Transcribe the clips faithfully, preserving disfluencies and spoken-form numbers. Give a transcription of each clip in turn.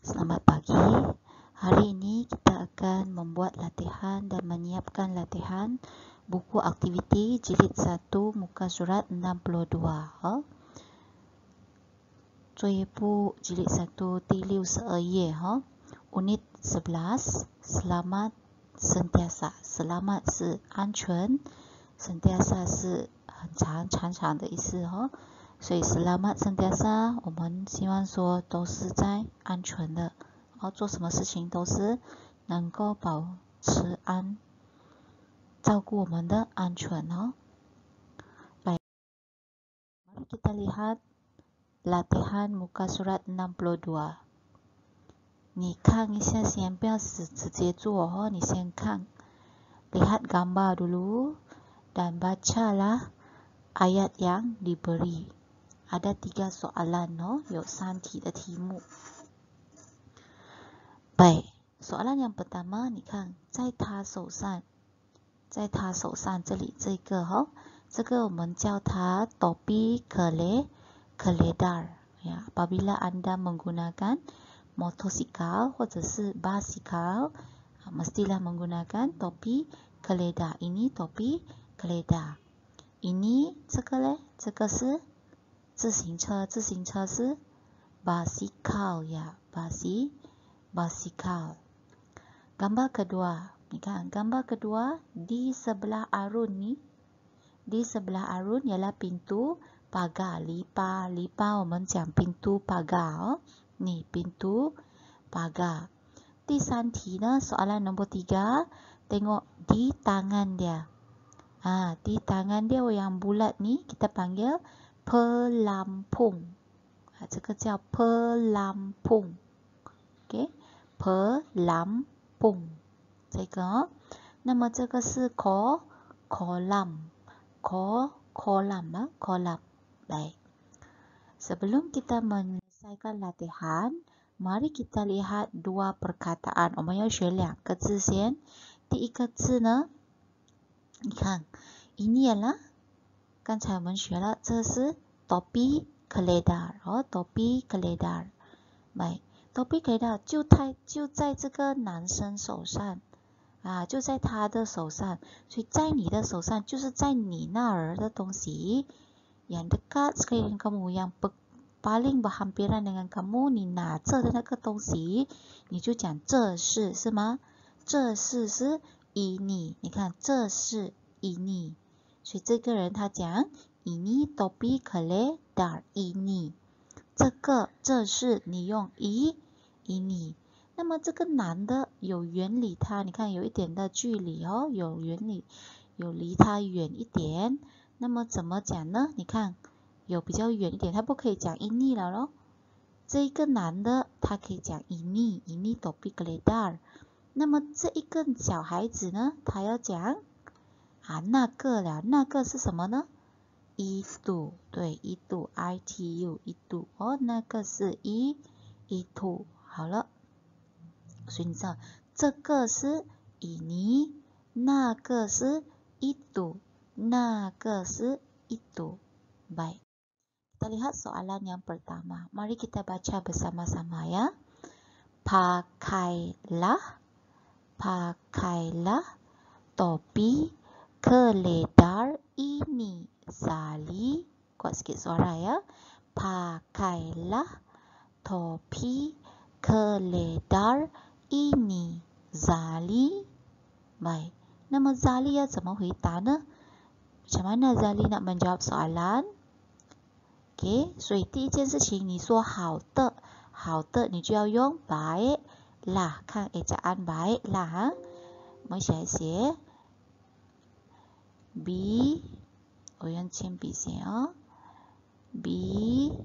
Selamat pagi. Hari ini kita akan membuat latihan dan menyiapkan latihan buku aktiviti jilid satu muka surat enam puluh dua. Ha? 作业簿 jilid satu 第六十二页 哈 unit sebelas selamat sentiasa. Selamat 是安全 sentiasa 是很长长长的意思 哈 所以 selamat sentiasa 我们希望说都是在安全的，哦，做什么事情都是能够保持安，照顾我们的安全哦。Baik, mari kita lihat latihan muka surat enam puluh dua。你看一下先，不要直直接做哦，你先看，lihat gambar dulu dan bacalah ayat yang diberi。ada tiga soalan, no? 有三题的题目。Baik, soalan yang pertama, 你看，在他手上，在他手上这里这个哦，这个我们叫它 topi kele keledar。ya, apabila anda menggunakan motosikal 或者是 basikal, mestilah menggunakan topi keledar. Ini topi keledar. Ini 这个嘞，这个是自行车，自行车是 basikal ya, basi basikal. Gambar kedua, ni kan, gambar kedua di sebelah arun ni, di sebelah arun ialah pintu pagar, lipa, lipa 我们讲 pintu pagar 哦，ni pintu pagar. 第三题呢, soalan nombor tiga, tengok di tangan dia. Ah, di tangan dia yang bulat ni kita panggil pelampung. 啊，这个叫 pelampung。OK， pelampung 这个哦。那么这个是 ko kolam ko kolam 啊 kolam。Baik. Sebelum kita menyelesaikan latihan, mari kita lihat dua perkataan. 我们要学两个字先。第一个字呢，你看 ini ialah 刚才我们学了，这是 topi keledar 哦 topi keledar。 Baik, topi keledar 就在就在这个男生手上啊，就在他的手上，所以在你的手上就是在你那儿的东西 yang dekat sekali dengan kamu, yang paling berhampiran dengan kamu, 你拿着的那个东西，你就讲这是，是吗？这是是 ini， 你看这是 ini。所以这个人他讲 ini topi keledar ini， 这个这是你用 i ini。 那么这个男的有远离他，你看有一点的距离哦，有远离，有离他远一点。那么怎么讲呢？你看有比较远一点，他不可以讲 ini 了咯。这一个男的他可以讲 ini ini topi keledar。 那么这一个小孩子呢，他要讲啊，那个了，那个是什么呢？ itu， 对 itu itu itu 哦，那个是 i itu。 好了，所以你知道这个是 ini， 那个是 itu， 那个是 itu。 Baik, kita lihat soalan yang pertama. Mari kita baca bersama-sama ya. Pakailah, pakailah topi keledar ini, Zali. Kuat sikit suara ya. Pakailah topi keledar ini, Zali. Baik. Nama Zali 要怎么回答呢？ Macam mana Zali nak menjawab soalan? OK， 所以第一件事情你说好的，好的你就要用 baiklah， 看 ejaan baiklah 哈。我们一起来写 B， 我用铅笔写哦 B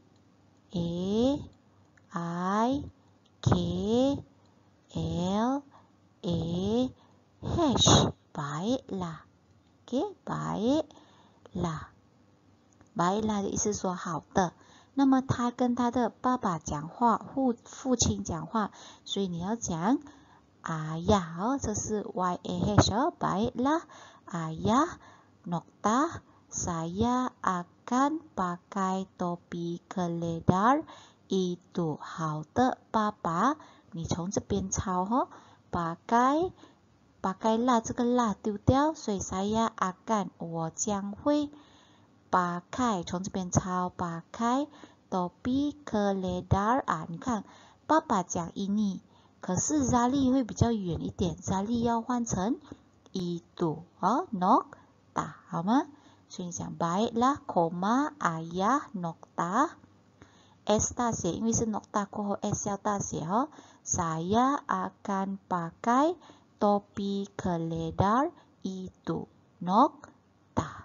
A I K L A H baiklah。 OK， baiklah， baiklah 的意思说好的。那么他跟他的爸爸讲话，父父亲讲话，所以你要讲 ayah 哦，这是 Y A H 哦 baiklah ayah noktah saya akan pakai topi keledar itu 好的爸爸你从这边抄哈 pakai pakai lah 这个 lah 丢掉所以 saya akan 我将会 pakai 从这边抄 pakai topi keledar 啊你看爸爸讲 ini 可是 Zali 会比较远一点 Zali 要换成 itu 哦 Nokta 好吗所以你讲 baiklah koma ayah Nokta S 大写因为是 Nokta 过后 S 要大写哦 saya akan pakai topi keledar itu Nokta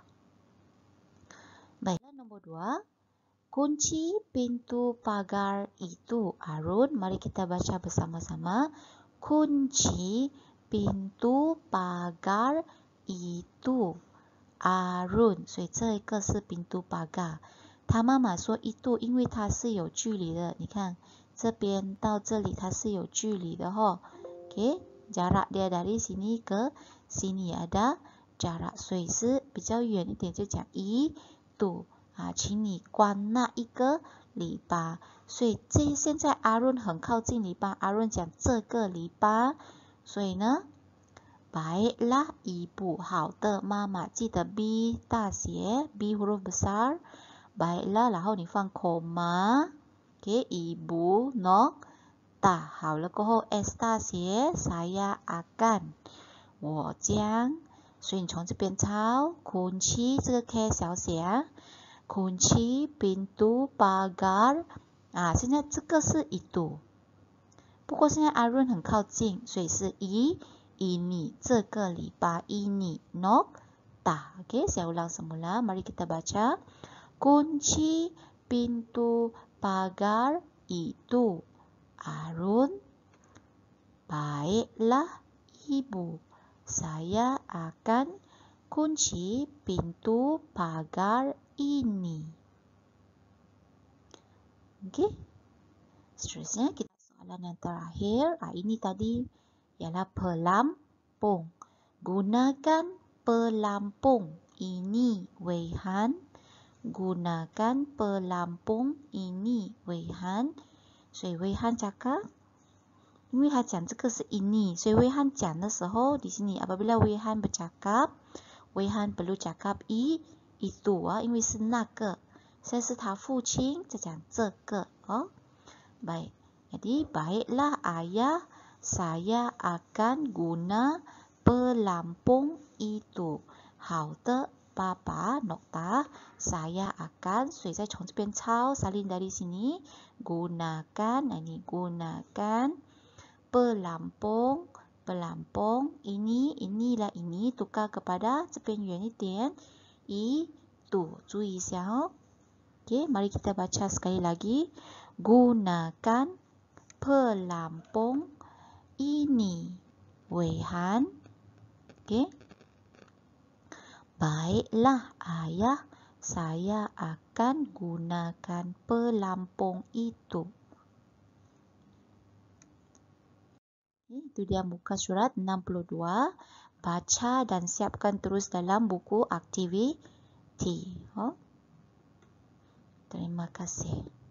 baiklah nombor dua kunci pintu pagar itu Arun mari kita baca bersama-sama kunci pintu pagar itu Arun 所以这一个是 pintu pagar 他妈妈说一度因为它是有距离的你看这边到这里它是有距离的吼 OK jarak dia dari sini ke sini ada jarak 所以是比较远一点就讲一度啊请你关那一个篱笆所以这现在 Arun 很靠近篱笆 Arun 讲这个篱笆所以呢 baiklah ibu 好的妈妈记得 B 大写 B huruf besar baiklah 然后你放 koma OK ibu Nokta 好了过后 S 大写 saya akan 我将所以你从这边抄 kunci 这个 K 小写啊 kunci pintu pagar 啊现在这个是itu 不过现在 Arun 很靠近所以是 i ini 这个篱笆 ini Nokta OK saya ulang semula mari kita baca kunci pintu pagar itu Arun baiklah ibu saya akan kunci pintu pagar ini okey seterusnya kita soalan yang terakhir ah, ini tadi ialah pelampung gunakan pelampung ini Weihan gunakan pelampung ini Weihan 所以 Weihan cakap 因为他讲这个是 ini 所以 Weihan 讲的时候di sini apabila Weihan bercakap Weihan perlu cakap i itu ah 因为是那个现在是他父亲在讲这个哦 baik jadi baiklah ayah saya akan guna pelampung itu 好的爸爸 Nokta saya akan 所以再从这边抄 salin dari sini gunakan ini gunakan pelampung pelampung ini inilah ini tukar kepada 这边远一点 itu 注意一下哦 okey mari kita baca sekali lagi gunakan pelampung ini Weihan okey baiklah ayah saya akan gunakan pelampung itu itu dia muka surat enam puluh dua baca dan siapkan terus dalam buku aktiviti oh. Terima kasih.